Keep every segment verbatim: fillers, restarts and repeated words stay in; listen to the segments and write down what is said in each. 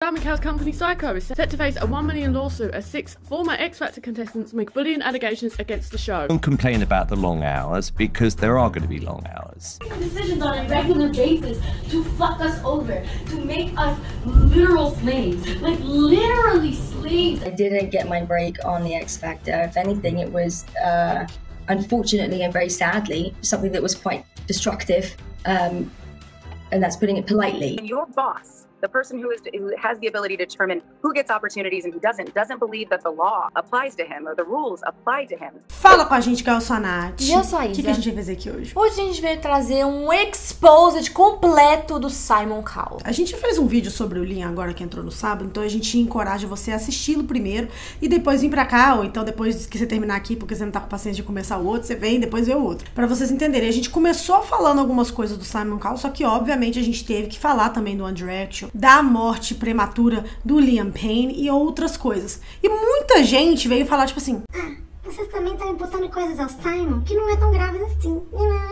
Simon Cowell's company Psycho is set to face a one million lawsuit as six former X Factor contestants make bullying allegations against the show. Don't complain about the long hours because there are going to be long hours. Decisions on a regular basis to fuck us over, to make us literal slaves, like literally slaves. I didn't get my break on the X Factor. If anything, it was uh, unfortunately and very sadly something that was quite destructive, um, and that's putting it politely. Your boss, the person who, is, who has the ability to determine who gets opportunities and who doesn't, doesn't believe that the law applies to him or the rules apply to him. Fala com a gente, Gal Sonati. E eu sou a Isa. O que, que a gente vai fazer aqui hoje? Hoje a gente veio trazer um exposed completo do Simon Cowell. A gente fez um vídeo sobre o Liam agora que entrou no sábado, então a gente encoraja você a assisti-lo primeiro e depois vir pra cá, ou então depois que você terminar aqui, porque você não tá com paciência de começar o outro, você vem e depois vê o outro. Pra vocês entenderem, a gente começou falando algumas coisas do Simon Cowell, só que obviamente a gente teve que falar também do One Direction, da morte prematura do Liam Payne e outras coisas. E muita gente veio falar tipo assim: ah, vocês também estão imputando coisas ao Simon que não é tão graves assim.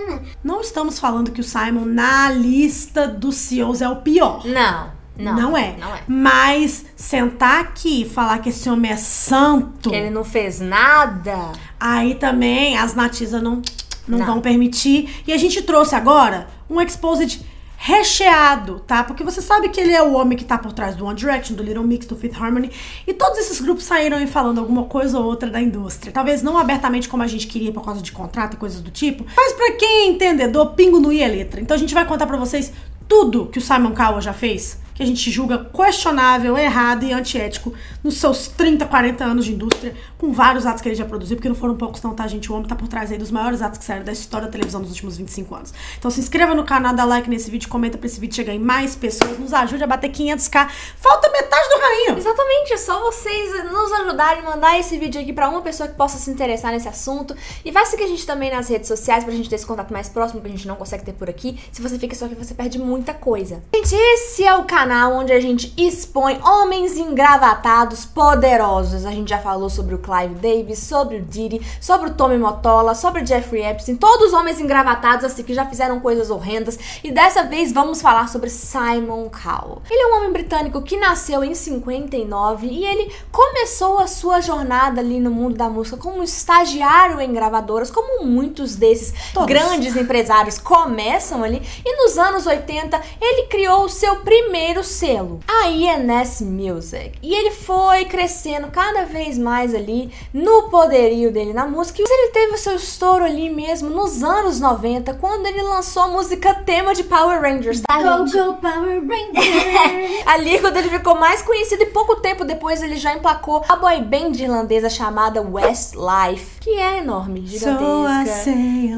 Não estamos falando que o Simon na lista dos C E Os é o pior. Não, não. Não é. Não é. Mas sentar aqui e falar que esse homem é santo, que ele não fez nada, aí também as natisas não, não, não vão permitir. E a gente trouxe agora um exposed recheado, tá? Porque você sabe que ele é o homem que tá por trás do One Direction, do Little Mix, do Fifth Harmony, e todos esses grupos saíram aí falando alguma coisa ou outra da indústria. Talvez não abertamente como a gente queria por causa de contrato e coisas do tipo, mas pra quem é entendedor, pingo no i é letra. Então a gente vai contar pra vocês tudo que o Simon Cowell já fez, que a gente julga questionável, errado e antiético nos seus trinta, quarenta anos de indústria, com vários atos que ele já produziu, porque não foram poucos não, tá, gente? O homem tá por trás aí dos maiores atos que saíram da história da televisão nos últimos vinte e cinco anos. Então se inscreva no canal, dá like nesse vídeo, comenta pra esse vídeo chegar em mais pessoas, nos ajude a bater quinhentos k. Falta metade do caminho! Exatamente, é só vocês nos ajudarem, mandar esse vídeo aqui pra uma pessoa que possa se interessar nesse assunto. E vai seguir a gente também nas redes sociais pra gente ter esse contato mais próximo, que a gente não consegue ter por aqui. Se você fica só aqui, você perde muita coisa. Gente, esse é o canal onde a gente expõe homens engravatados poderosos. A gente já falou sobre o Clive Davis, sobre o Diddy, sobre o Tommy Mottola, sobre o Jeffrey Epstein, todos homens engravatados assim que já fizeram coisas horrendas, e dessa vez vamos falar sobre Simon Cowell. Ele é um homem britânico que nasceu em cinquenta e nove e ele começou a sua jornada ali no mundo da música como um estagiário em gravadoras, como muitos desses todos. grandes empresários começam ali, e nos anos oitenta ele criou o seu primeiro selo, a I N S Music, e ele foi crescendo cada vez mais ali no poderio dele na música. E ele teve o seu estouro ali mesmo nos anos noventa, quando ele lançou a música tema de Power Rangers, tá, Go, gente? go, Power Rangers! Ali quando ele ficou mais conhecido, e pouco tempo depois ele já emplacou a boy band irlandesa chamada Westlife, que é enorme, gigantesca. So I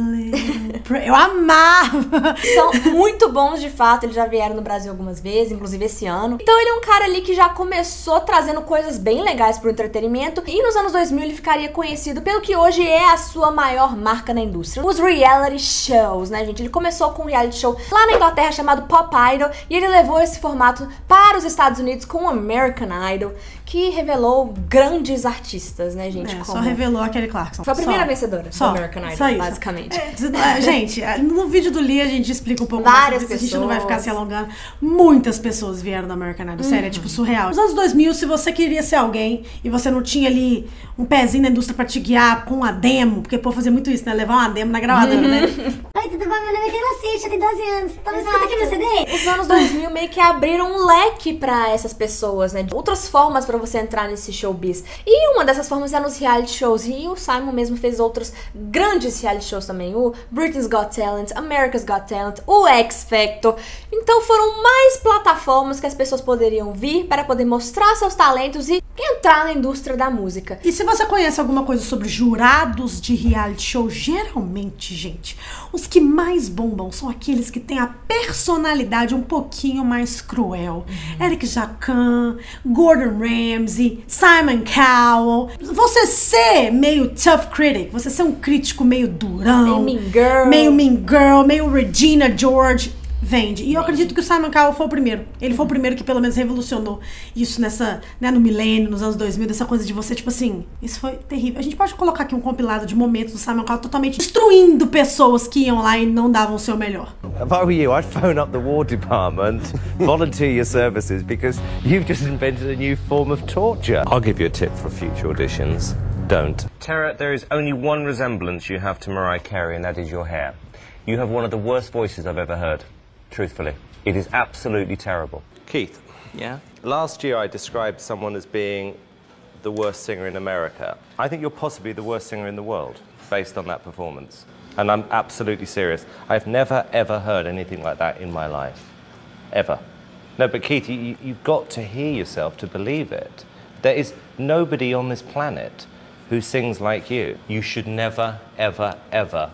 Eu amava! São muito bons de fato, eles já vieram no Brasil algumas vezes, inclusive esse ano. Então ele é um cara ali que já começou trazendo coisas bem legais pro entretenimento, e nos anos dois mil ele ficaria conhecido pelo que hoje é a sua maior marca na indústria, os reality shows, né, gente? Ele começou com um reality show lá na Inglaterra chamado Pop Idol, e ele levou esse formato para os Estados Unidos com o American Idol, que revelou grandes artistas, né, gente? É, como... só revelou a Kelly Clarkson. Foi a primeira só. vencedora só. do American Idol, só isso. basicamente. É, gente, no vídeo do Lee a gente explica um pouco Várias mais sobre isso, pessoas. a gente não vai ficar se alongando. Muitas pessoas vieram do American Idol, sério, é tipo surreal. Nos anos dois mil, se você queria ser alguém e você não tinha ali um pezinho na indústria pra te guiar com a demo, porque pô, fazer muito isso, né? Levar uma demo na gravadora, né? Oi, tudo bom? Meu nome é Taylor Swift, eu tenho doze anos. Talvez escuta aqui meu C D? Os anos dois mil meio que abriram um leque pra essas pessoas, né? Outras formas pra você entrar nesse showbiz. E uma dessas formas é nos reality shows. E o Simon mesmo fez outros grandes reality shows também. O Britain's Got Talent, America's Got Talent, o X Factor. Então foram mais plataformas que as pessoas poderiam vir para poder mostrar seus talentos e entrar na indústria da música. E se você conhece alguma coisa sobre jurados de reality show, geralmente, gente, os que mais bombam são aqueles que têm a personalidade um pouquinho mais cruel. Uhum. Eric Jacquin, Gordon Ramsay, Simon Cowell. Você ser meio tough critic, você ser um crítico meio durão, meio mean girl, meio, mean girl, meio Regina George, Vende. E eu acredito que o Simon Cowell foi o primeiro. Ele foi o primeiro que pelo menos revolucionou isso nessa, né, no milênio, nos anos dois mil, dessa coisa de você, tipo assim, isso foi terrível. A gente pode colocar aqui um compilado de momentos do Simon Cowell totalmente destruindo pessoas que iam lá e não davam o seu melhor. If I were you, I'd phone up the War Department, volunteer your services, because you've just invented a new form of torture. I'll give you a tip for future auditions. Don't. Tara, there is only one resemblance you have to Mariah Carey, and that is your hair. You have one of the worst voices I've ever heard, truthfully. It is absolutely terrible. Keith. Yeah? Last year I described someone as being the worst singer in America. I think you're possibly the worst singer in the world, based on that performance. And I'm absolutely serious. I've never, ever heard anything like that in my life. Ever. No, but Keith, you, you've got to hear yourself to believe it. There is nobody on this planet who sings like you. You should never, ever, ever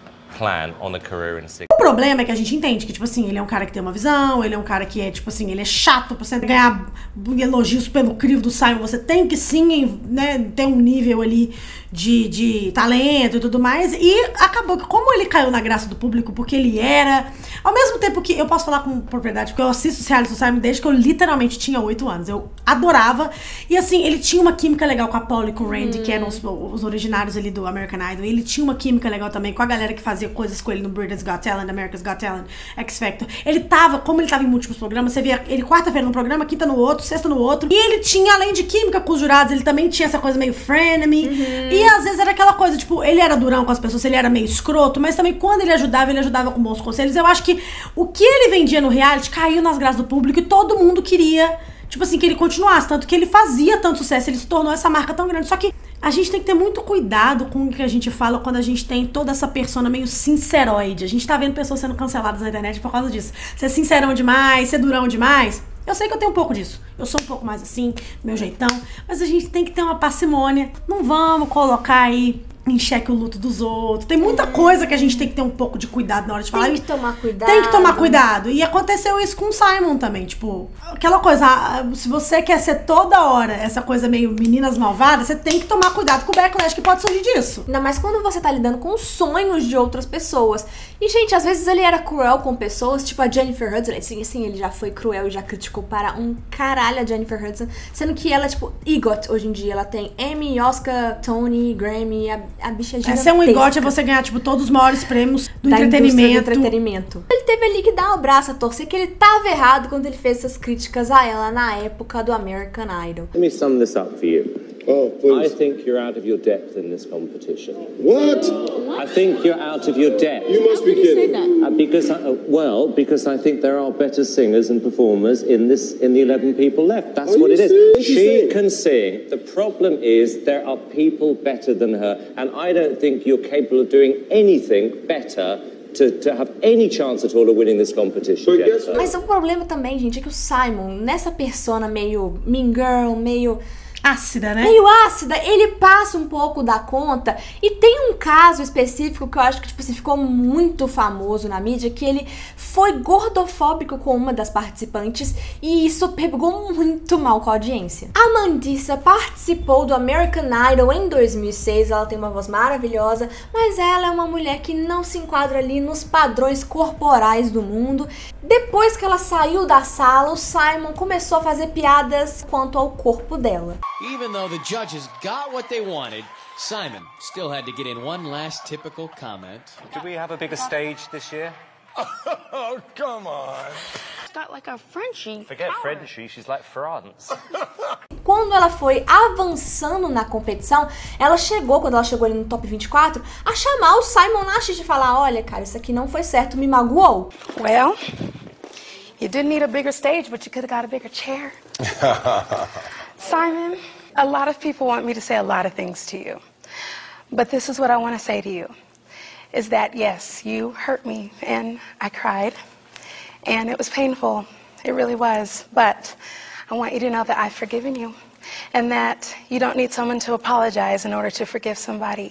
plan on a career in singing. O problema é que a gente entende que, tipo assim, ele é um cara que tem uma visão, ele é um cara que é, tipo assim, ele é chato. Pra você ganhar elogios pelo crivo do Simon, você tem que sim, né, ter um nível ali de, de talento e tudo mais. E acabou que, como ele caiu na graça do público, porque ele era... Ao mesmo tempo que eu posso falar com propriedade, porque eu assisto os reality do Simon desde que eu literalmente tinha oito anos. Eu adorava. E assim, ele tinha uma química legal com a Paula e com o Randy, hum. que eram os, os originários ali do American Idol. E ele tinha uma química legal também com a galera que fazia coisas com ele no Britain's Got Talent, America's Got Talent, X Factor. Ele tava, como ele tava em múltiplos programas, você via ele quarta-feira num programa, quinta no outro, sexta no outro. E ele tinha, além de química com os jurados, ele também tinha essa coisa meio frenemy. Uhum. E às vezes era aquela coisa, tipo, ele era durão com as pessoas, ele era meio escroto, mas também quando ele ajudava, ele ajudava com bons conselhos. Eu acho que o que ele vendia no reality caiu nas graças do público e todo mundo queria, tipo assim, que ele continuasse. Tanto que ele fazia tanto sucesso, ele se tornou essa marca tão grande. Só que a gente tem que ter muito cuidado com o que a gente fala quando a gente tem toda essa persona meio sinceroide. A gente tá vendo pessoas sendo canceladas na internet por causa disso. Ser sincerão demais, ser durão demais. Eu sei que eu tenho um pouco disso. Eu sou um pouco mais assim, meu jeitão. Mas a gente tem que ter uma parcimônia. Não vamos colocar aí em xeque o luto dos outros. Tem muita coisa que a gente tem que ter um pouco de cuidado na hora de falar. Tem que tomar cuidado. Tem que tomar cuidado. E aconteceu isso com o Simon também. Tipo, aquela coisa, se você quer ser toda hora essa coisa meio meninas malvadas, você tem que tomar cuidado com o backlash que pode surgir disso. Ainda mais quando você tá lidando com os sonhos de outras pessoas. E, gente, às vezes ele era cruel com pessoas, tipo a Jennifer Hudson. Sim, sim, ele já foi cruel e já criticou para um caralho a Jennifer Hudson. Sendo que ela, tipo, EGOT hoje em dia. Ela tem Emmy, Oscar, Tony, Grammy, a A bicha gigantesca. É, ser um EGOT é você ganhar, tipo, todos os maiores prêmios do da entretenimento. do entretenimento. Ele teve ali que dar o braço a torcer que ele tava errado quando ele fez essas críticas a ela na época do American Idol. Let me sum this up for you. Oh, please. I think you're out of your depth in this competition. What? I think you're out of your depth. You must be kidding. Uh, because, I, uh, well, because I think there are better singers and performers in this in the eleven people left. That's Are what you it is. serious? She Saying? can sing. The problem is there are people better than her, and I don't think you're capable of doing anything better to, to have any chance at all of winning this competition. But guess what? Mas o problema também, gente, é que o Simon, nessa persona meio mean girl, meio ácida, né? meio ácida, ele passa um pouco da conta. E tem um caso específico que eu acho que, tipo assim, ficou muito famoso na mídia, que ele foi gordofóbico com uma das participantes e isso pegou muito mal com a audiência. A Mandissa participou do American Idol em dois mil e seis, ela tem uma voz maravilhosa, mas ela é uma mulher que não se enquadra ali nos padrões corporais do mundo. Depois que ela saiu da sala, o Simon começou a fazer piadas quanto ao corpo dela. Even though the judges got what they wanted, Simon still had to get in one last typical comment. Do we have a bigger stage this year? Oh, come on. It's got like a Frenchie. Forget Frenchy, she's like France. Quando ela foi avançando na competição, ela chegou, quando ela chegou ali no top vinte e quatro, a chamar o Simon Nash de falar, olha, cara, isso aqui não foi certo, me magoou. Well, you didn't need a bigger stage, but you could have got a bigger chair. Simon, a lot of people want me to say a lot of things to you. But this is what I want to say to you. Is that, yes, you hurt me, and I cried, and it was painful. It really was. But I want you to know that I've forgiven you, and that you don't need someone to apologize in order to forgive somebody.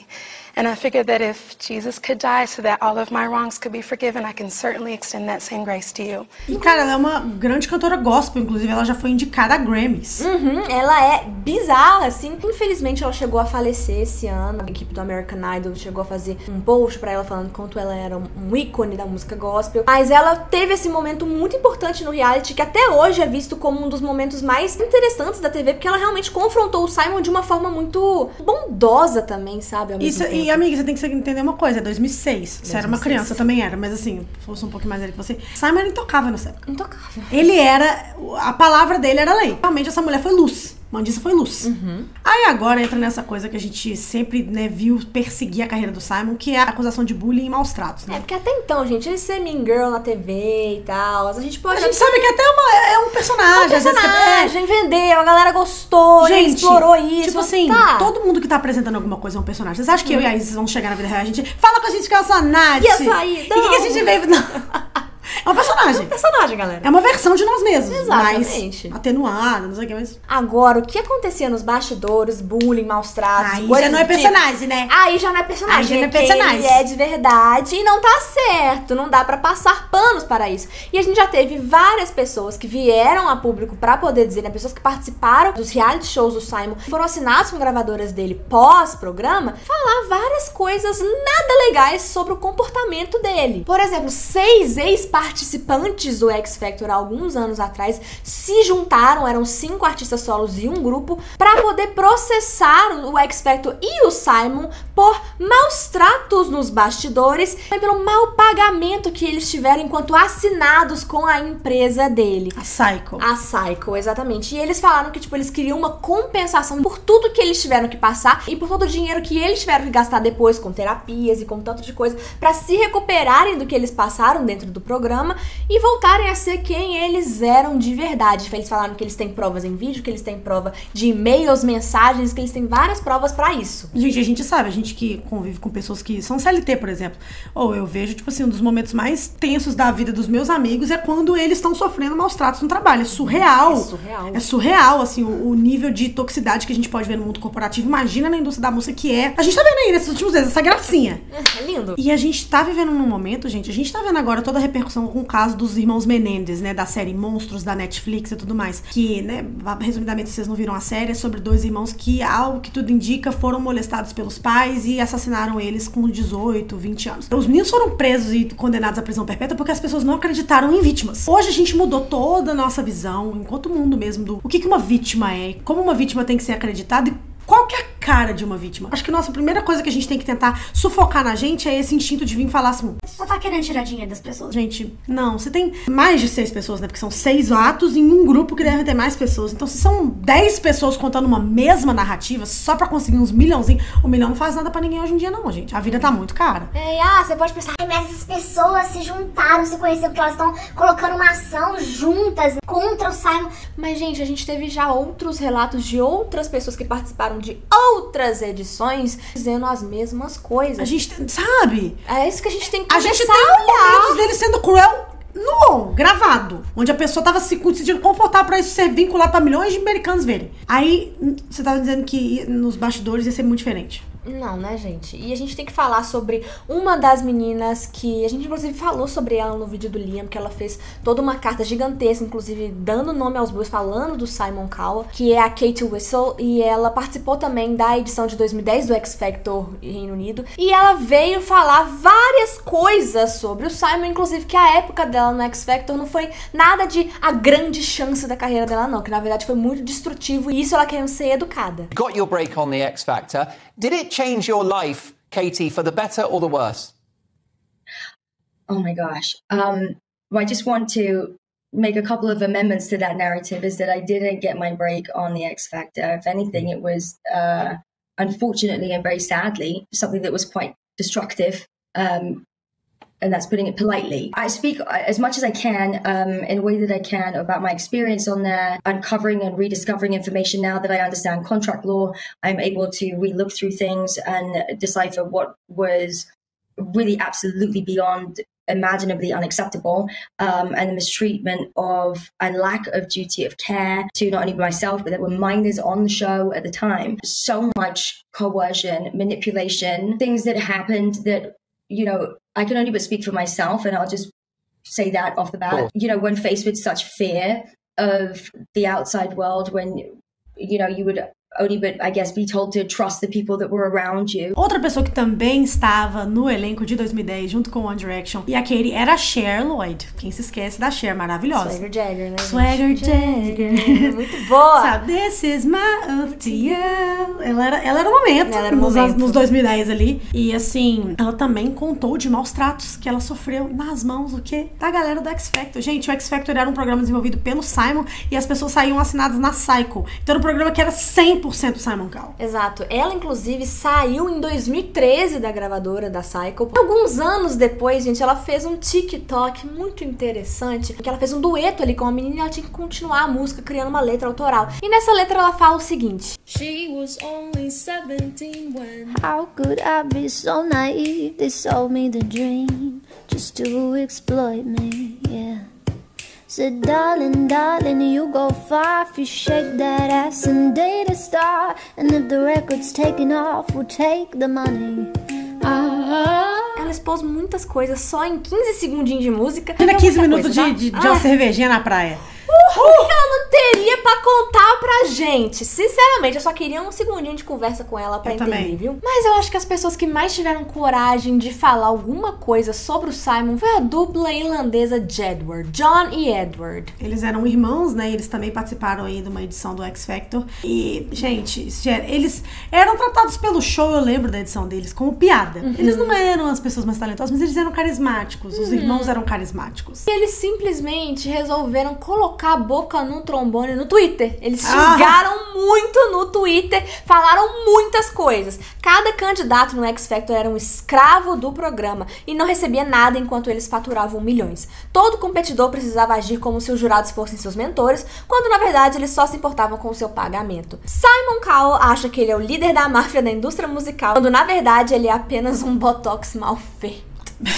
And I figured that if Jesus could die so that all of my wrongs could be forgiven, I can certainly extend that same grace to you. E, cara, ela é uma grande cantora gospel, inclusive ela já foi indicada a Grammys. Uhum, ela é bizarra, assim. Infelizmente, ela chegou a falecer esse ano. A equipe do American Idol chegou a fazer um post pra ela falando quanto ela era um ícone da música gospel. Mas ela teve esse momento muito importante no reality, que até hoje é visto como um dos momentos mais interessantes da T V, porque ela realmente confrontou o Simon de uma forma muito bondosa também, sabe? Isso, e amiga, você tem que entender uma coisa, é dois mil e seis. Você era uma criança, eu também era, mas assim, fosse um pouquinho mais velho que você. Simon era intocável nessa época. Intocável. Ele era, a palavra dele era lei. Realmente essa mulher foi luz. Mandissa foi luz. Uhum. Aí agora entra nessa coisa que a gente sempre, né, viu perseguir a carreira do Simon, que é a acusação de bullying e maus tratos, né? É, porque até então, gente, ele ser mean girl na T V e tal, a gente pode... A gente sabe que até uma, é um personagem. É um personagem, vendeu, a galera gostou, gente, ele explorou isso. Tipo assim, tá. todo mundo que tá apresentando alguma coisa é um personagem. Vocês acham que hum. eu e a Isis vão chegar na vida real? A gente fala com a gente que eu sou a Nath. E eu sou a Ida. E o que, que a gente veio... Não. É um personagem. É um personagem, galera. É uma versão de nós mesmos. Exatamente. Mais atenuada, não sei o que mais. Agora, o que acontecia nos bastidores, bullying, maus tratos... Aí já não é personagem, né? Aí já não é personagem. Aí já não é né? personagem. Ele é de verdade e não tá certo. Não dá pra passar panos para isso. E a gente já teve várias pessoas que vieram a público pra poder dizer, né? Pessoas que participaram dos reality shows do Simon, foram assinados com gravadoras dele pós-programa, falar várias coisas nada legais sobre o comportamento dele. Por exemplo, seis ex-participantes do X Factor há alguns anos atrás se juntaram, eram cinco artistas solos e um grupo, pra poder processar o X Factor e o Simon por maus tratos nos bastidores e pelo mau pagamento que eles tiveram enquanto assinados com a empresa dele. A Psycho. A Psycho, exatamente. E eles falaram que, tipo, eles queriam uma compensação por tudo que eles tiveram que passar e por todo o dinheiro que eles tiveram que gastar depois com terapias e com tanto de coisa pra se recuperarem do que eles passaram dentro do programa e voltarem a ser quem eles eram de verdade. Eles falaram que eles têm provas em vídeo, que eles têm prova de e-mails, mensagens, que eles têm várias provas pra isso. Gente, a gente sabe, a gente que convive com pessoas que são C L T, por exemplo, ou eu vejo, tipo assim, um dos momentos mais tensos da vida dos meus amigos é quando eles estão sofrendo maus tratos no trabalho. É surreal. É surreal. É surreal, assim, o, o nível de toxicidade que a gente pode ver no mundo corporativo. Imagina na indústria da música que é. A gente tá vendo aí nesses últimos dias essa gracinha. É lindo. E a gente tá vivendo num momento, gente, a gente tá vendo agora toda a repercussão com o caso dos irmãos Menendez, né, da série Monstros da Netflix e tudo mais, que, né, resumidamente, se vocês não viram a série, é sobre dois irmãos que, ao que tudo indica, foram molestados pelos pais e assassinaram eles com dezoito, vinte anos. Os meninos foram presos e condenados à prisão perpétua porque as pessoas não acreditaram em vítimas. Hoje a gente mudou toda a nossa visão, enquanto mundo mesmo, do o que que uma vítima é, como uma vítima tem que ser acreditada e qual que é a cara de uma vítima. Acho que a nossa primeira coisa que a gente tem que tentar sufocar na gente é esse instinto de vir falar assim... Você só tá querendo tirar dinheiro das pessoas. Gente, não. Você tem mais de seis pessoas, né? Porque são seis atos em um grupo que deve ter mais pessoas. Então, se são dez pessoas contando uma mesma narrativa só pra conseguir uns milhãozinhos, o milhão não faz nada pra ninguém hoje em dia, não, gente. A vida tá muito cara. É, ah, você pode pensar... Mas essas pessoas se juntaram, se conheceram, porque elas estão colocando uma ação juntas contra o Simon. Mas, gente, a gente teve já outros relatos de outras pessoas que participaram de outras edições dizendo as mesmas coisas. A gente, sabe? É isso que a gente tem que a começar gente tem a olhar. momentos dele sendo cruel no on, gravado, onde a pessoa tava se sentindo confortável pra isso ser vinculado pra milhões de americanos verem. Aí, você tava dizendo que nos bastidores ia ser muito diferente. Não, né, gente? E a gente tem que falar sobre uma das meninas que... A gente, inclusive, falou sobre ela no vídeo do Liam, que ela fez toda uma carta gigantesca, inclusive, dando nome aos bois, falando do Simon Cowell, que é a Kate Whistle, e ela participou também da edição de dois mil e dez do X Factor Reino Unido, e ela veio falar várias coisas sobre o Simon, inclusive que a época dela no X Factor não foi nada de a grande chance da carreira dela, não, que na verdade foi muito destrutivo, e isso ela querendo ser educada. Got your break on the X Factor. Did it change your life, Katie, for the better or the worse? Oh my gosh. Um, I just want to make a couple of amendments to that narrative, is that I didn't get my break on the X Factor. If anything, it was, uh, unfortunately and very sadly, something that was quite destructive. Um, and that's putting it politely. I speak as much as I can, um, in a way that I can, about my experience on there, uncovering and rediscovering information. Now that I understand contract law, I'm able to re-look through things and decipher what was really absolutely beyond imaginably unacceptable, um, and the mistreatment of a lack of duty of care to not only myself, but there were minors on the show at the time. So much coercion, manipulation, things that happened that, you know, I can only but speak for myself, and I'll just say that off the bat. Cool. You know, when faced with such fear of the outside world, when, you know, you would only but, I guess, be told to trust the people that were around you. Outra pessoa que também estava no elenco de dois mil e dez, junto com One Direction e a Katy, era a Cher Lloyd. Quem se esquece da Cher, maravilhosa. Swagger Jagger, né? Swagger Jagger. Muito boa. Sabe, this is my O T L. Ela era, ela era o momento, Ela era o nos, momento. nos dois mil e dez ali. E assim, ela também contou de maus tratos que ela sofreu nas mãos, o quê? Da galera do X Factor. Gente, o X Factor era um programa desenvolvido pelo Simon e as pessoas saíam assinadas na Psycho. Então era um programa que era cem por cento Simon Cowell. Exato. Ela, inclusive, saiu em dois mil e treze da gravadora da Psycho. Alguns anos depois, gente, ela fez um TikTok muito interessante, que ela fez um dueto ali com a menina e ela tinha que continuar a música criando uma letra autoral. E nessa letra ela fala o seguinte: She was only seventeen when How could I be so naive? They sold me the dream just to exploit me, yeah. Said, darling, darling, you go far if you shake that ass and date a star. And if the record's taking off, we'll take the money. Ah. Ela expôs muitas coisas só em quinze segundinhos de música. Ainda quinze minutos coisa, de, tá? de, de uma ah. cervejinha na praia. Uhul, uh! que ela não teria pra contar pra gente. Sinceramente, eu só queria um segundinho de conversa com ela pra eu entender, também. viu? Mas eu acho que as pessoas que mais tiveram coragem de falar alguma coisa sobre o Simon foi a dupla irlandesa de Edward, John e Edward. Eles eram irmãos, né? Eles também participaram aí de uma edição do X Factor. E, gente, eles eram tratados pelo show, eu lembro da edição deles, como piada. Uhum. Eles não eram as pessoas mais talentosas, mas eles eram carismáticos. Os uhum. irmãos eram carismáticos. E eles simplesmente resolveram colocar a boca no trombone no Twitter. Eles Ah. xingaram muito no Twitter, falaram muitas coisas. Cada candidato no X Factor era um escravo do programa e não recebia nada enquanto eles faturavam milhões. Todo competidor precisava agir como se os jurados fossem seus mentores, quando na verdade eles só se importavam com o seu pagamento. Simon Cowell acha que ele é o líder da máfia da indústria musical, quando na verdade ele é apenas um botox mal feito.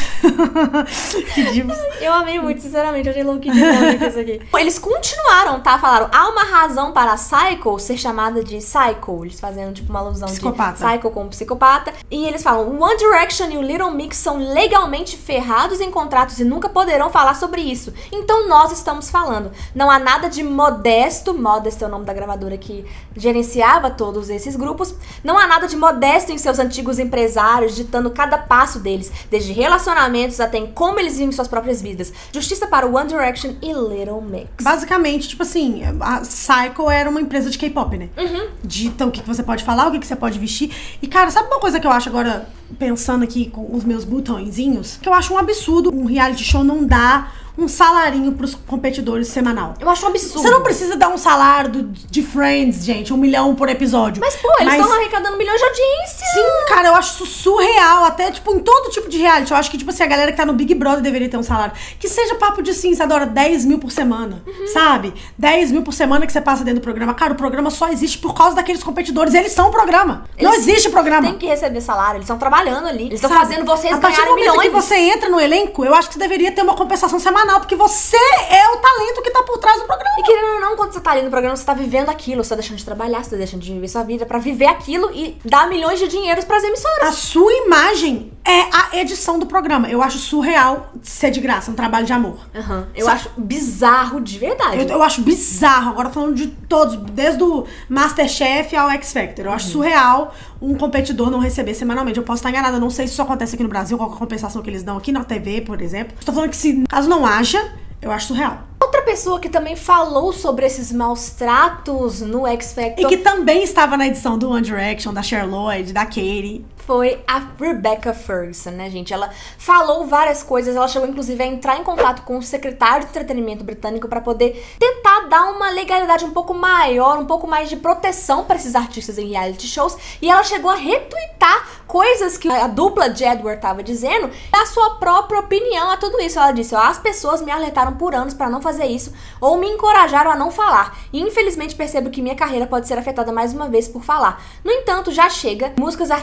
Eu amei muito, sinceramente, eu achei louco isso aqui. Eles continuaram, tá? Falaram, há uma razão para a Psycho ser chamada de Psycho. Eles fazendo tipo uma alusão psicopata. de Psycho com psicopata. E eles falam, o One Direction e o Little Mix são legalmente ferrados em contratos e nunca poderão falar sobre isso. Então nós estamos falando. Não há nada de Modesto, Modest é o nome da gravadora que gerenciava todos esses grupos. Não há nada de Modesto em seus antigos empresários, ditando cada passo deles, desde relacionamentos até em como eles vivem suas próprias vidas. Justiça para o One Direction e Little Mix. Basicamente, tipo assim, a Psycho era uma empresa de K-pop, né? Uhum. Dita o que você pode falar, o que você pode vestir. E, cara, sabe uma coisa que eu acho agora, pensando aqui com os meus botõezinhos? Que eu acho um absurdo um reality show não dar um salarinho pros competidores semanal. Eu acho um absurdo. Você não precisa dar um salário do, de Friends, gente, um milhão por episódio. Mas, pô, eles estão arrecadando milhões de audiência. Sim, cara, eu acho isso surreal. Até, tipo, em todo tipo de reality. Eu acho que, tipo assim, a galera que tá no Big Brother deveria ter um salário. Que seja papo de, assim, você adora dez mil por semana, uhum. sabe? dez mil por semana que você passa dentro do programa. Cara, o programa só existe por causa daqueles competidores. Eles são o programa. Eles não existe programa. Tem que receber salário. Eles estão trabalhando ali. Eles estão fazendo vocês ganharem milhões. A partir do momento que você entra no elenco, eu acho que você deveria ter uma compensação semanal, porque você é o talento que tá por trás do programa. E querendo ou não, quando você tá ali no programa, você tá vivendo aquilo, você tá deixando de trabalhar, você tá deixando de viver sua vida pra viver aquilo e dar milhões de dinheiros pras emissoras. A sua imagem é a edição do programa. Eu acho surreal ser de graça, um trabalho de amor. Uhum. Eu Sabe? acho bizarro de verdade. Eu, eu acho bizarro, agora falando de todos, desde o Masterchef ao X Factor. Eu acho uhum. surreal um competidor não receber semanalmente. Eu posso estar enganada, não sei se isso acontece aqui no Brasil, qual é a compensação que eles dão aqui na T V, por exemplo. Estou falando que se caso não haja, eu acho surreal. Outra pessoa que também falou sobre esses maus tratos no X Factor e que também estava na edição do One Direction, da Cher Lloyd, da Katy, foi a Rebecca Ferguson, né, gente? Ela falou várias coisas, ela chegou inclusive a entrar em contato com o secretário de entretenimento britânico para poder tentar dar uma legalidade um pouco maior, um pouco mais de proteção para esses artistas em reality shows, e ela chegou a retweetar coisas que a dupla de Edward tava dizendo, a sua própria opinião a tudo isso. Ela disse, ó, as pessoas me alertaram por anos para não fazer isso, ou me encorajaram a não falar, e infelizmente percebo que minha carreira pode ser afetada mais uma vez por falar. No entanto, já chega, músicas, artistas criativos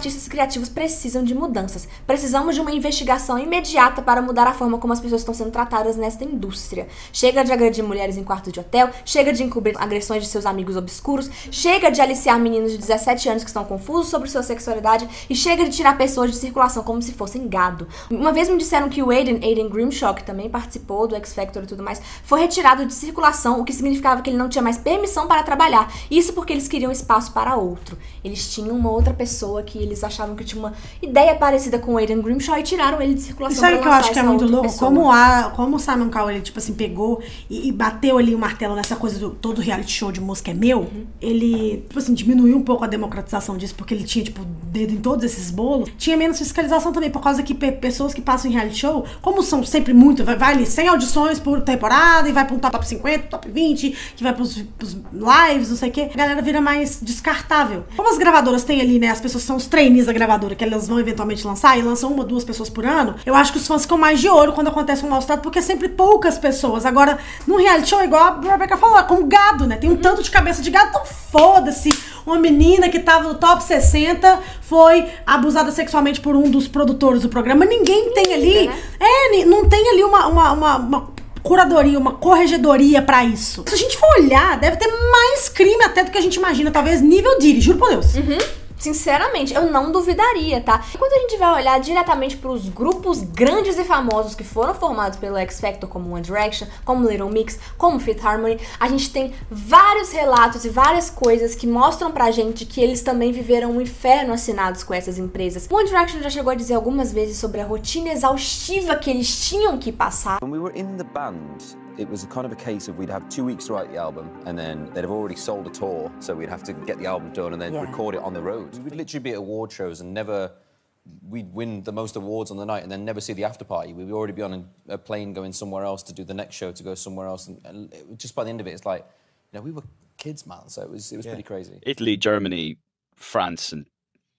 criativos precisam de mudanças. Precisamos de uma investigação imediata para mudar a forma como as pessoas estão sendo tratadas nesta indústria. Chega de agredir mulheres em quartos de hotel, chega de encobrir agressões de seus amigos obscuros, chega de aliciar meninos de dezessete anos que estão confusos sobre sua sexualidade e chega de tirar pessoas de circulação como se fossem gado. Uma vez me disseram que o Aiden, Aiden Grimshaw, que também participou do X Factor e tudo mais, foi retirado de circulação, o que significava que ele não tinha mais permissão para trabalhar. Isso porque eles queriam espaço para outro. Eles tinham uma outra pessoa que eles achavam que tinha uma ideia parecida com o Aiden Grimshaw e tiraram ele de circulação. Isso aí que eu acho que é muito louco, pessoa. como, a, como o Simon Cowell, ele, tipo assim, pegou e, e bateu ali o martelo nessa coisa do todo reality show de música é meu, uhum. Ele, tipo assim, diminuiu um pouco a democratização disso, porque ele tinha, tipo, dedo em todos esses bolos. Tinha menos fiscalização também, por causa que pe pessoas que passam em reality show, como são sempre muito, vai, vai ali cem audições por temporada e vai pra um top cinquenta, top vinte, que vai pros, pros lives, não sei o que, a galera vira mais descartável. Como as gravadoras têm ali, né, as pessoas são os trainees da gravadora, que elas vão eventualmente lançar, e lançam uma, duas pessoas por ano, eu acho que os fãs ficam mais de olho quando acontece um mau trato, porque é sempre poucas pessoas. Agora, num reality show, igual a Rebecca falou, é como gado, né, tem um tanto de cabeça de gado, então foda-se, uma menina que tava no top sessenta foi abusada sexualmente por um dos produtores do programa. Ninguém tem ali, né? É, não tem ali uma, uma, uma, uma curadoria, uma corregedoria pra isso. Se a gente for olhar, deve ter mais crime até do que a gente imagina, talvez nível Diddy, juro por Deus. Uhum. Sinceramente, eu não duvidaria, tá? Quando a gente vai olhar diretamente para os grupos grandes e famosos que foram formados pelo X Factor, como One Direction, como Little Mix, como Fifth Harmony, a gente tem vários relatos e várias coisas que mostram pra gente que eles também viveram um inferno assinados com essas empresas. One Direction já chegou a dizer algumas vezes sobre a rotina exaustiva que eles tinham que passar. When we were in the band, it was kind of a case of we'd have two weeks to write the album, and then they'd have already sold a tour, so we'd have to get the album done and then yeah. record it on the road. We'd literally be at award shows and never, we'd win the most awards on the night and then never see the after party. We'd already be on a, a plane going somewhere else to do the next show, to go somewhere else, and, and it, just by the end of it, it's like, you know, we were kids, man, so it was, it was yeah. pretty crazy. Italy, Germany, France, and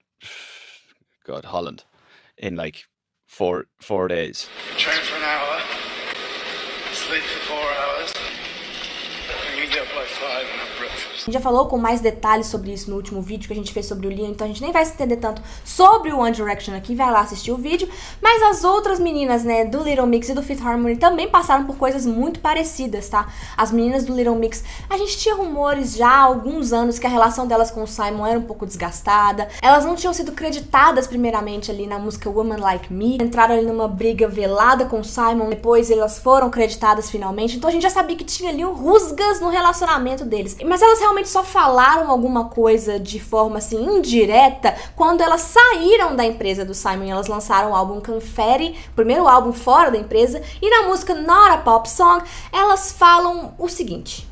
God, Holland, in like four, four days. Train for an hour. Sleep for four hours, and you get up by five and have breakfast. A gente já falou com mais detalhes sobre isso no último vídeo que a gente fez sobre o Liam, então a gente nem vai se entender tanto sobre o One Direction aqui, vai lá assistir o vídeo. Mas as outras meninas, né, do Little Mix e do Fifth Harmony também passaram por coisas muito parecidas, tá? As meninas do Little Mix, a gente tinha rumores já há alguns anos que a relação delas com o Simon era um pouco desgastada. Elas não tinham sido creditadas primeiramente ali na música Woman Like Me, entraram ali numa briga velada com o Simon, depois elas foram creditadas finalmente, então a gente já sabia que tinha ali um rusgas no relacionamento deles. Mas elas realmente só falaram alguma coisa de forma assim indireta quando elas saíram da empresa do Simon e elas lançaram o álbum Confetti, o primeiro álbum fora da empresa, e na música Not a Pop Song elas falam o seguinte: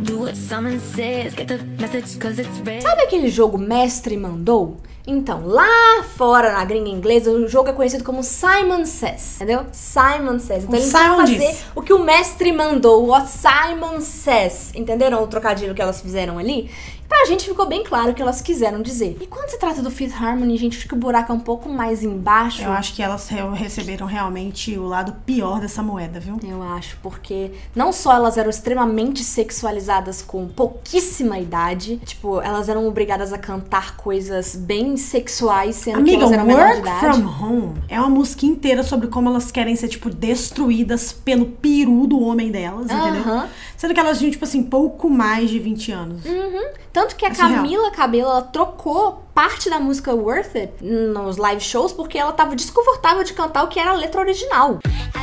sabe aquele jogo Mestre Mandou? Então, lá fora, na gringa inglesa, o jogo é conhecido como Simon Says, entendeu? Simon Says. Então, eles vão fazer o que o mestre mandou, o Simon Says. Entenderam o trocadilho que elas fizeram ali? Pra gente ficou bem claro o que elas quiseram dizer. E quando se trata do Fifth Harmony, a gente fica o buraco um pouco mais embaixo. Eu acho que elas receberam realmente o lado pior dessa moeda, viu? Eu acho, porque não só elas eram extremamente sexualizadas com pouquíssima idade, tipo, elas eram obrigadas a cantar coisas bem sexuais, sendo Amiga, que elas eram menores de idade. Work From Home é uma música inteira sobre como elas querem ser, tipo, destruídas pelo peru do homem delas, uh-huh. entendeu? Sendo que elas tinham, tipo assim, pouco mais de vinte anos. Uhum. Tanto que a é Camila Cabello, ela trocou parte da música Worth It nos live shows porque ela tava desconfortável de cantar o que era a letra original.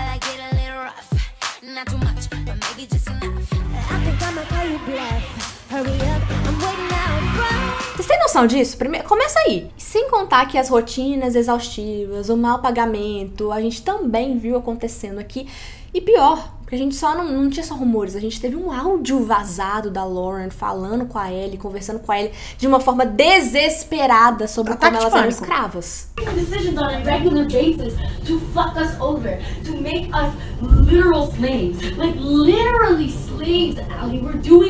Vocês têm noção disso? Primeiro, começa aí. Sem contar que as rotinas exaustivas, o mau pagamento, a gente também viu acontecendo aqui. E pior, porque a gente só não, não tinha só rumores, a gente teve um áudio vazado da Lauren falando com a Ellie, conversando com a Ellie de uma forma desesperada sobre como elas eram escravas. Decisions on a regular basis to fuck us over, to make us literal slaves, like literally slaves, Allie. We're doing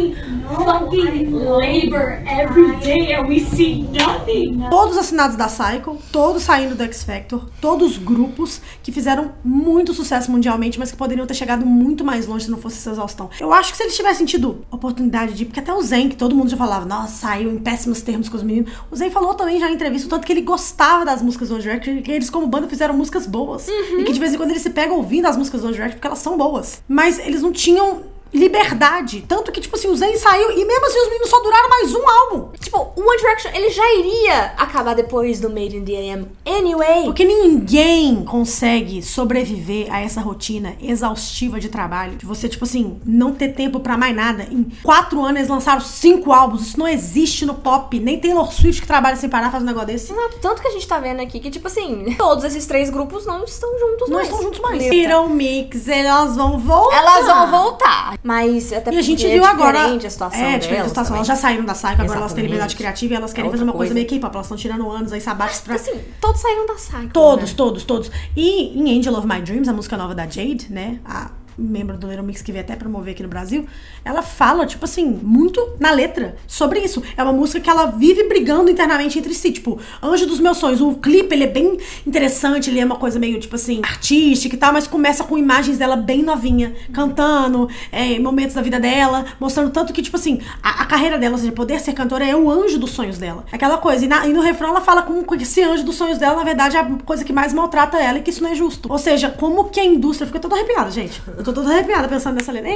fucking labor every day and we see nothing. Todos assinados da Cycle, todos saindo do X Factor, todos grupos que fizeram muito sucesso mundialmente, mas que poderiam ter chegado muito mais longe se não fosse essa exaustão. Eu acho que se eles tivessem tido oportunidade de ir, porque até o Zayn, que todo mundo já falava, nossa, saiu em péssimos termos com os meninos, o Zayn falou também já em entrevista o tanto que ele gostava das músicas do One Direction, que eles como banda fizeram músicas boas. Uhum. E que de vez em quando eles se pegam ouvindo as músicas do One Direction porque elas são boas. Mas eles não tinham liberdade. Tanto que, tipo assim, o Zayn saiu e mesmo assim os meninos só duraram mais um álbum. Tipo, o One Direction, ele já iria acabar depois do Made in the A M anyway. Porque ninguém consegue sobreviver a essa rotina exaustiva de trabalho. De você, tipo assim, não ter tempo pra mais nada. Em quatro anos eles lançaram cinco álbuns. Isso não existe no pop. Nem Taylor Swift que trabalha sem parar faz um negócio desse. Exato. Tanto que a gente tá vendo aqui que, tipo assim, todos esses três grupos não estão juntos não mais. Não estão juntos mais. Little Mix, elas vão voltar. Elas vão voltar. Mas até e a gente é viu agora. A situação é, diferente a situação. Elas já saíram da Cycle, agora elas têm liberdade criativa e elas querem fazer uma coisa, coisa meio K-pop. Elas estão tirando anos aí sabáticos pra. Assim, todos saíram da Cycle. Todos, né? todos, todos. E em Angel of My Dreams, a música nova da Jade, né? A membro do Little Mix que veio até promover aqui no Brasil, ela fala, tipo assim, muito na letra sobre isso. É uma música que ela vive brigando internamente entre si, tipo, Anjo dos Meus Sonhos. O clipe, ele é bem interessante, ele é uma coisa meio, tipo assim, artística e tal, mas começa com imagens dela bem novinha, cantando, é, momentos da vida dela, mostrando tanto que, tipo assim, a, a carreira dela, ou seja, poder ser cantora é o anjo dos sonhos dela. Aquela coisa. E, na, e no refrão ela fala como que esse anjo dos sonhos dela, na verdade, é a coisa que mais maltrata ela e que isso não é justo. Ou seja, como que a indústria... Fica toda arrepiada, gente. Eu tô toda arrepiada pensando nessa letra.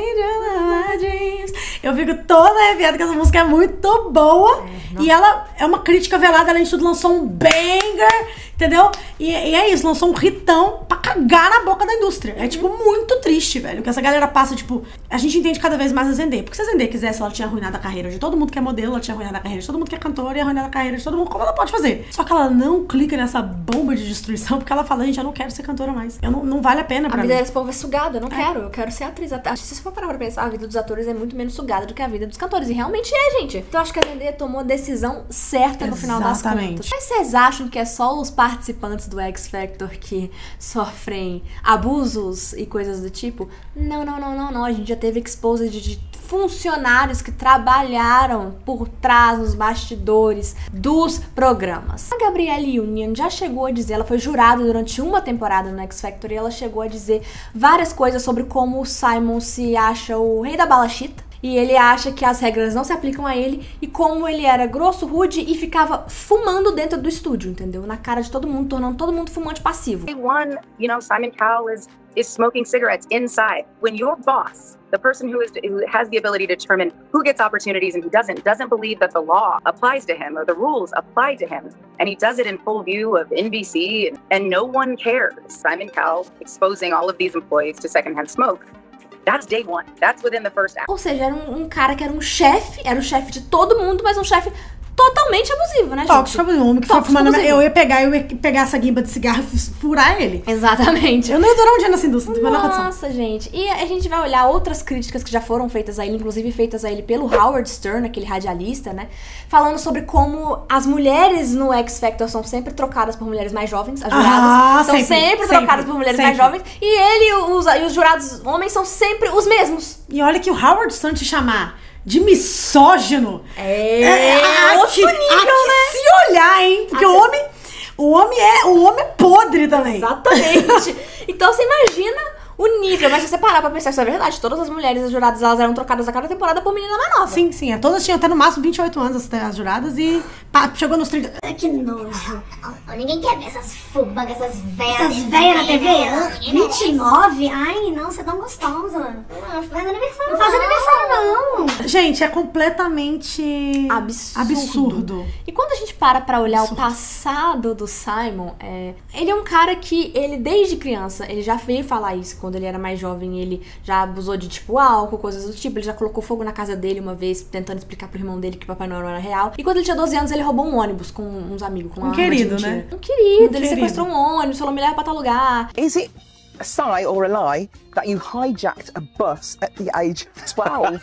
Eu fico toda arrepiada que essa música é muito boa. É, e ela é uma crítica velada. Além de tudo, lançou um banger, entendeu? E, e é isso, lançou um hitão pra cagar na boca da indústria. É, tipo, muito triste, velho. Que essa galera passa, tipo... A gente entende cada vez mais a Zendaya. Porque se a Zendaya quisesse, ela tinha arruinado a carreira de todo mundo que é modelo, ela tinha arruinado a carreira de todo mundo que é cantora e arruinado a carreira de todo mundo, como ela pode fazer. Só que ela não clica nessa bomba de destruição, porque ela fala, gente, eu não quero ser cantora mais. Eu não, não vale a pena pra mim. A vida desse povo é sugada, eu não é. quero. Eu quero ser atriz. Se você for parar pra pensar, a vida dos atores é muito menos sugada do que a vida dos cantores. E realmente é, gente. Então eu acho que a Zendaya tomou a decisão certa no final das contas. Mas vocês acham que é só os participantes do X Factor que sofrem abusos e coisas do tipo? Não, não, não, não, não. A gente já teve exposed de funcionários que trabalharam por trás, nos bastidores dos programas. A Gabrielle Union já chegou a dizer, ela foi jurada durante uma temporada no X Factor e ela chegou a dizer várias coisas sobre como o Simon se acha o rei da balachita. E ele acha que as regras não se aplicam a ele e como ele era grosso, rude e ficava fumando dentro do estúdio, entendeu? Na cara de todo mundo, tornando todo mundo fumante passivo. Day one, you know, Simon Cowell is is smoking cigarettes inside. When your boss, the person who is who has the ability to determine who gets opportunities and who doesn't, doesn't believe that the law applies to him or the rules apply to him, and he does it in full view of N B C, and, and no one cares. Simon Cowell exposing all of these employees to secondhand smoke. That's day one. That's within the first act. Ou seja, era um, um cara que era um chefe, era o chefe de todo mundo, mas um chefe totalmente abusivo, né, gente? Tóxico abusivo. Um homem que foi fumando. Eu ia pegar, eu ia pegar essa guimba de cigarro e furar ele. Exatamente. Eu não ia durar um dia nessa indústria. Nossa, gente. E a gente vai olhar outras críticas que já foram feitas a ele, inclusive feitas a ele pelo Howard Stern, aquele radialista, né? Falando sobre como as mulheres no X Factor são sempre trocadas por mulheres mais jovens. As juradas ah, são sempre, sempre, sempre trocadas por mulheres sempre. mais jovens. E ele os, e os jurados homens são sempre os mesmos. E olha que o Howard Stern te chamar de misógino. É, é outro aqui, nível, aqui né? Se olhar, hein? Porque aqui... o homem, o homem é, o homem é podre também. Exatamente. Então você imagina o nível, mas se você parar pra pensar, isso é verdade. Todas as mulheres as juradas, elas eram trocadas a cada temporada por menina mais nova. Sim, sim. Todas tinham até no máximo vinte e oito anos as, as juradas e pá, chegou nos trinta. Ai, que nojo. Ninguém quer ver essas fubangas, essas velhas. Essas velhas na T V? vinte e nove? Ai, não, você é tão gostosa. Não, faz aniversário. Não faz aniversário, não. Gente, é completamente absurdo. absurdo. E quando a gente para pra olhar absurdo. o passado do Simon, é, ele é um cara que, ele desde criança, ele já veio falar isso. Quando ele era mais jovem, ele já abusou de, tipo, álcool, coisas do tipo. Ele já colocou fogo na casa dele uma vez, tentando explicar pro irmão dele que Papai Noel era real. E quando ele tinha doze anos, ele roubou um ônibus com uns amigos. Com uma um querido, né? Um querido. Um ele querido. sequestrou um ônibus, falou, me leva pra tal lugar. Is it a sigh or a lie that you hijacked a bus at the age of twelve?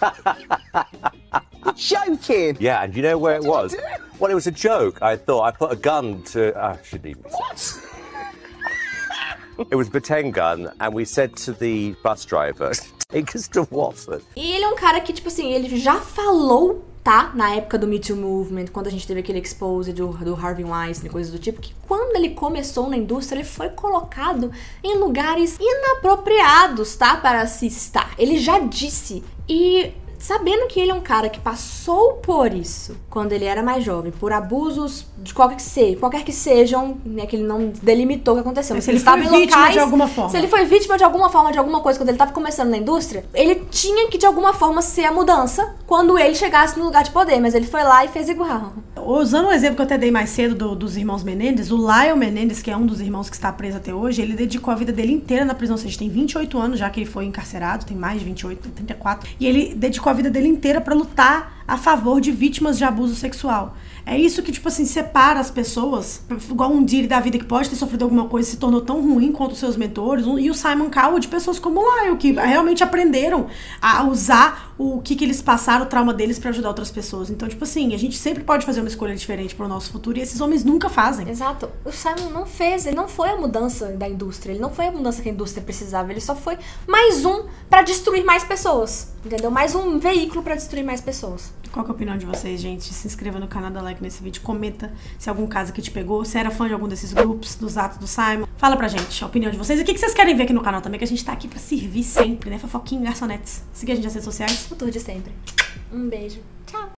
You're joking. Yeah, and you know where it was? Well, it was a joke. I thought I put a gun to... I shouldn't even... What? It was a pretend gun, and we said to the bus driver, take us to Watford. E ele é um cara que, tipo assim, ele já falou, tá? Na época do Me Too Movement, quando a gente teve aquele expose do, do Harvey Weinstein e coisas do tipo, que quando ele começou na indústria, ele foi colocado em lugares inapropriados, tá? Para se estar. Ele já disse. E sabendo que ele é um cara que passou por isso quando ele era mais jovem, por abusos de qualquer que seja, qualquer que sejam, né, que ele não delimitou o que aconteceu. Mas se ele foi vítima de alguma forma. Se ele foi vítima de alguma forma, de alguma coisa, quando ele tava começando na indústria, ele tinha que de alguma forma ser a mudança quando ele chegasse no lugar de poder, mas ele foi lá e fez igual. Usando o exemplo que eu até dei mais cedo do, dos irmãos Menendez, o Lyle Menendez, que é um dos irmãos que está preso até hoje, ele dedicou a vida dele inteira na prisão, ou seja, tem vinte e oito anos já que ele foi encarcerado, tem mais de vinte e oito, trinta e quatro, e ele dedicou a vida dele inteira pra lutar a favor de vítimas de abuso sexual. É isso que, tipo assim, separa as pessoas, igual um Diddy da vida que pode ter sofrido alguma coisa e se tornou tão ruim quanto os seus mentores, e o Simon Cowell de pessoas como o Lyle, que realmente aprenderam a usar o que, que eles passaram, o trauma deles pra ajudar outras pessoas. Então, tipo assim, a gente sempre pode fazer uma escolha diferente pro nosso futuro, e esses homens nunca fazem. Exato. O Simon não fez, ele não foi a mudança da indústria, ele não foi a mudança que a indústria precisava, ele só foi mais um pra destruir mais pessoas, entendeu? Mais um veículo pra destruir mais pessoas. Qual que é a opinião de vocês, gente? Se inscreva no canal, dá like nesse vídeo, comenta se algum caso que te pegou, se era fã de algum desses grupos, dos atos do Simon. Fala pra gente a opinião de vocês e o que vocês querem ver aqui no canal também, que a gente tá aqui pra servir sempre, né? Fofoquinha, garçonetes. Siga a gente nas redes sociais. O tour de sempre. Um beijo. Tchau.